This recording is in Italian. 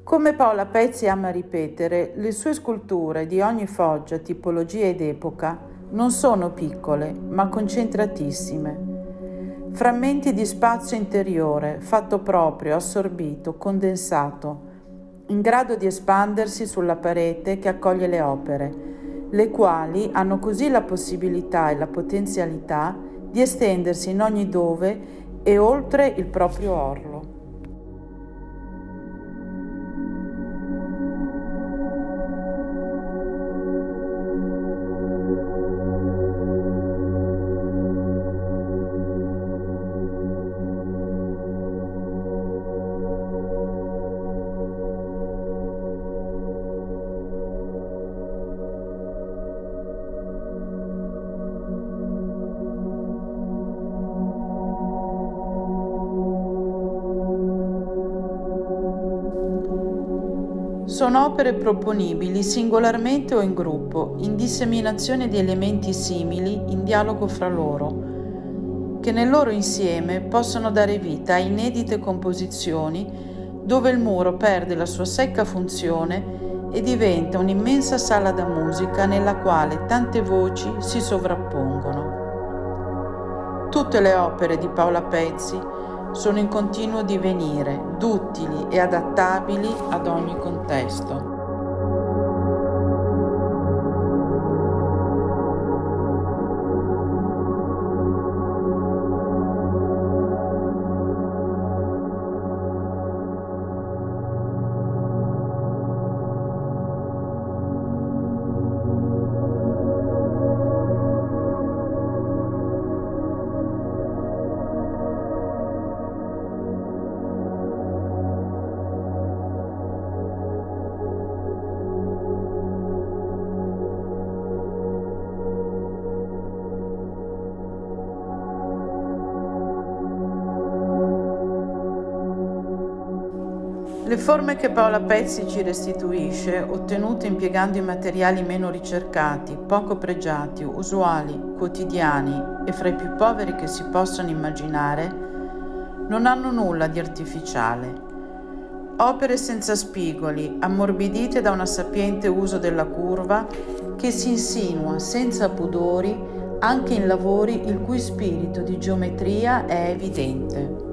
Come Paola Pezzi ama ripetere, le sue sculture di ogni foggia, tipologia ed epoca non sono piccole, ma concentratissime. Frammenti di spazio interiore, fatto proprio, assorbito, condensato, in grado di espandersi sulla parete che accoglie le opere, le quali hanno così la possibilità e la potenzialità di estendersi in ogni dove e oltre il proprio orlo. Sono opere proponibili singolarmente o in gruppo, in disseminazione di elementi simili in dialogo fra loro, che nel loro insieme possono dare vita a inedite composizioni dove il muro perde la sua secca funzione e diventa un'immensa sala da musica nella quale tante voci si sovrappongono. Tutte le opere di Paola Pezzi sono in continuo divenire, duttili e adattabili ad ogni contesto. Le forme che Paola Pezzi ci restituisce, ottenute impiegando i materiali meno ricercati, poco pregiati, usuali, quotidiani e fra i più poveri che si possano immaginare, non hanno nulla di artificiale. Opere senza spigoli, ammorbidite da un sapiente uso della curva, che si insinua senza pudori anche in lavori il cui spirito di geometria è evidente.